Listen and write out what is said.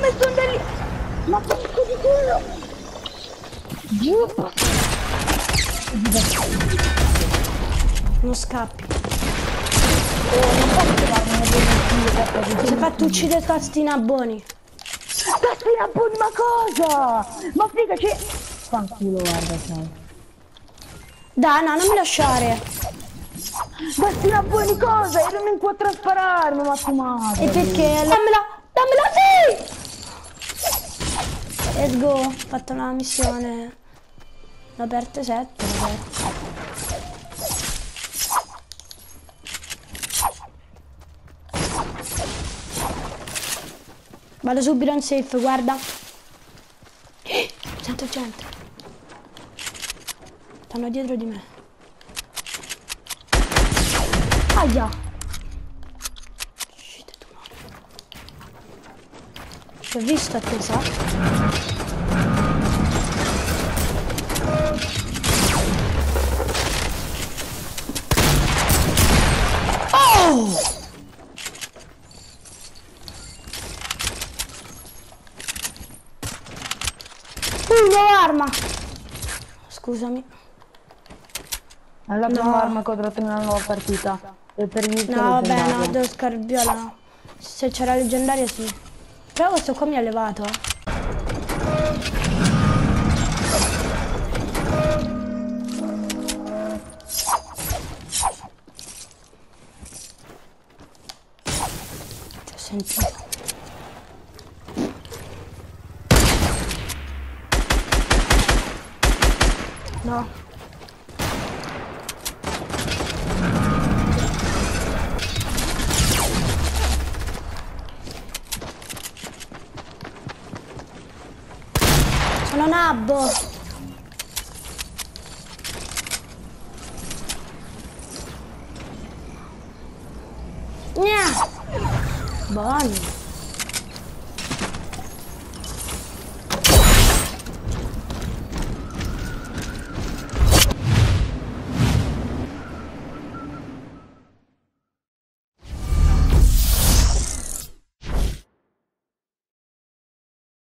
messo un deli... Ma porco di culo! Giù! Non scappi. Non posso trovarmi una buona. Si è fatto uccidere Castina Boni. Castina Boni, ma cosa? Ma figaci! Fanculo, guarda, ciao. Dai, no, non mi lasciare. Castina Boni, cosa? Ero in 4 a spararmi, ma tu madre. E perché? Dammela, sì! Let's go, ho fatto una missione. L'ho aperta 7, l'ho aperta. Vado subito in safe, guarda. Sento gente. Stanno dietro di me. Aia! Uscite tu, no. Ti ho visto a te, sa? Oh! Nuova arma! Scusami. È la prima arma che ho trovato in una nuova partita. E per il No, vabbè, no, devo scarviola, no. Se c'era leggendaria, sì. Però questo qua mi ha levato. Ti ho sentito. No. Sono nabbo. Buoni.